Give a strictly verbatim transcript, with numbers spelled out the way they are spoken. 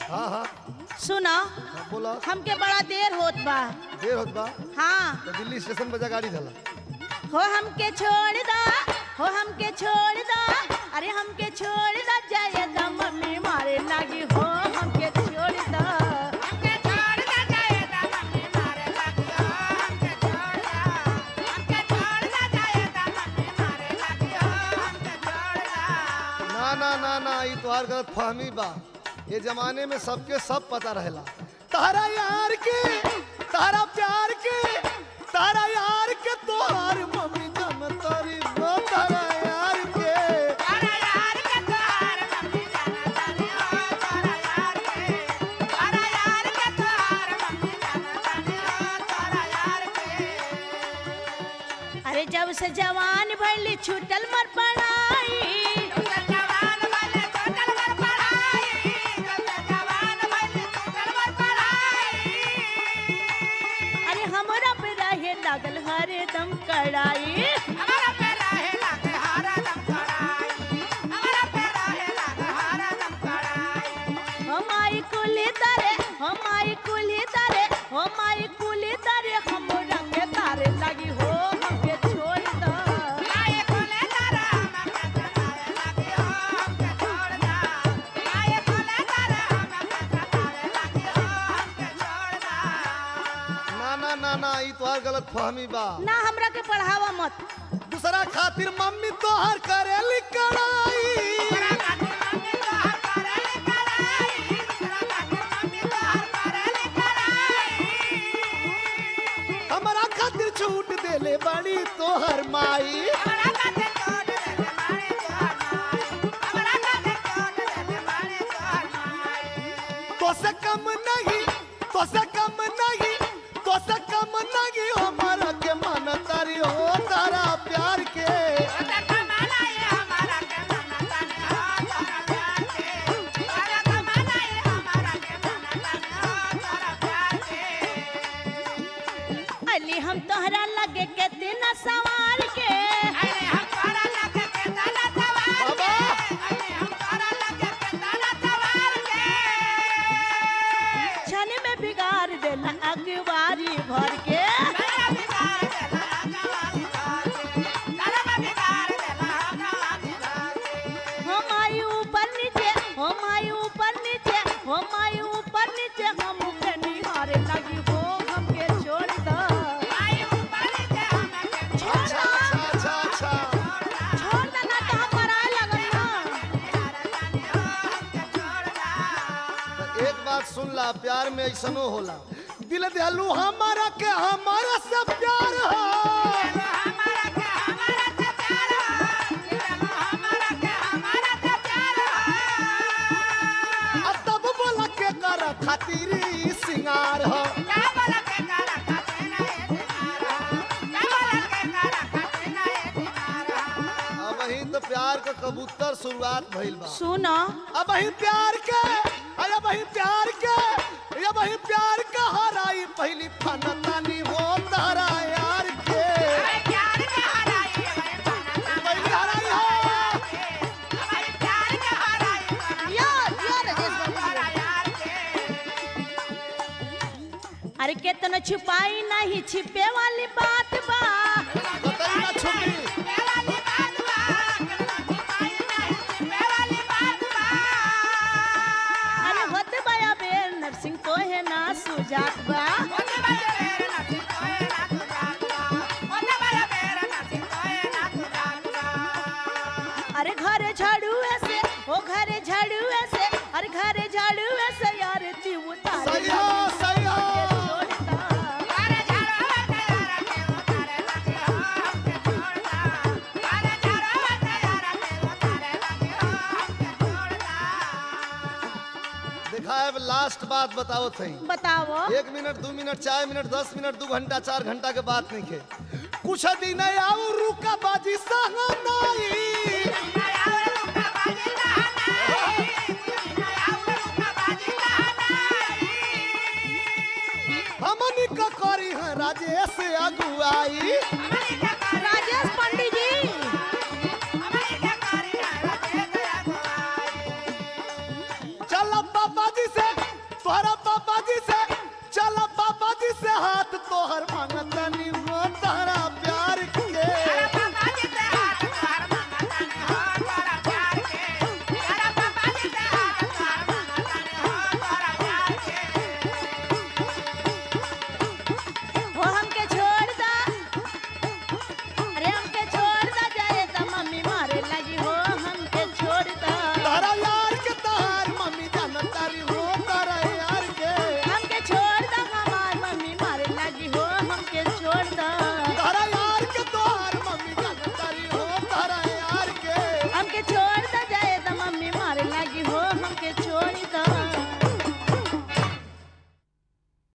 हाँ हाँ सुना बोला। हमके बड़ा देर होत बा। देर होत बा? हाँ तो दिल्ली स्टेशन पर जा गाड़ी धला। हो हमके छोड़ दा, हो हमके छोड़ दा, अरे हमके छोड़ दा जाए दा मम्मी मारे लागी हो हमके छोड़ दा। हमके छोड़ दा जाए दा मम्मी मारे लागी हो हमके छोड़ दा। हमके छोड़ दा जाए दा मम्मी मारे लागी हो हमके छोड़ दा। ना ना ना ना ये तोहार गलत फहमी बा। ये जमाने में सबके सब पता रहेला। तारा यार के, तारा प्यार के, तारा यार के तोहार मम्मी जानतारी बा। तारा यार के, तारा यार के तोहार मम्मी जानतारी हो तारा यार के। तारा यार के तोहार मम्मी जानतारी हो तारा यार के। अरे जब से जवान भइली छूटल मर पड़ाई। लागल हरे दम कड़ाई हमारा पे रहे लागे हरा दम कड़ाई हमारा पे रहे लागे हरा दम कड़ाई। हम आई कुली तारे हम आई कुली तारे हम आई कुली तारे हम रंगे तारे लगी हो हमके छोड़ दो। आए कुली तारे हमके तारे लगी हो हमके छोड़ दो। आए कुली तारे हमके तारे लगी हो हमके छोड़ दो। ना ना ना ना ये तोहार गलत फहमी बा। ना हमरा के पढ़ावा मत। दूसरा खातिर मम्मी तोहार करेली कड़ाई। दूसरा खातिर मम्मी तोहार करेली कड़ाई। दूसरा खातिर मम्मी तोहार करेली कड़ाई। हमरा खातिर छूट देले बड़ी तोहर माई। हमरा खातिर छूट देले बड़ी तोहर माई। हमरा खातिर छूट देले बड़ी तोहर माई। तो से कम नहीं, तो से कम नहीं, तो से कम नहीं हमारा के मन तारी हो तारा प्यार के। ओता कमाना ये हमारा के मन तारी हो तारा प्यार के। ओता कमाना ये हमारा के मन तारी हो तारा प्यार के। अली हम तोहरा लगे के दिन सवार के। अरे हम तोहरा लगे के दिन सवार के। अरे हम तोहरा लगे के दिन सवार के। छन में बिगाड़ देला अगवारी भर के। हम आई ऊपर नीचे हम आई ऊपर नीचे हम आई ऊपर नीचे हम के निहारे लगी हो हमके छोड़ दो। आई ऊपर नीचे हमके छोड़ अच्छा दो। अच्छा अच्छा अच्छा। छोड़ दो ना तो हम मराए लगन ना। तो एक बात सुन ला, प्यार में ऐसनो होला। दिल दयालु हमारा के हमारा सब प्यार हो। हमारा के हमारा से प्यार हो। हमारा के हमारा से प्यार हो। अब तब बोला के कर खातिर सिंगार हो। क्या बोला के कर खातिर नहीं सिंगार हो। क्या बोला के कर खातिर नहीं सिंगार हो। अब ही तो प्यार का कबूतर शुरुआत भइल बा। सुनो अब ही प्यार के, अरे अब ही प्यार के, अब ही प्यार का हराई पहली थाना तानी हो तारा यार के। प्यार के हराई पहली हराई हो। हमारे प्यार के हराई यार यार यार अरे कितना छुपाई नहीं छिपे वाली बात बा। बताई ना छुपी। अरे होते बया बेर नरसिंह को है ना सुजात बा। अरे घरे झाड़ू ऐसे ओ घरे झाड़ू ऐसे अरे घरे झाड़ू ऐसे यार ती उतार सही हो सही हो। देखा अब लास्ट बात बताओ थी। बताओ। एक मिनट दो मिनट चार मिनट दस मिनट दो घंटा चार घंटा के बात नहीं के। कुछ दिन आऊ रुका बाजी सहनाई।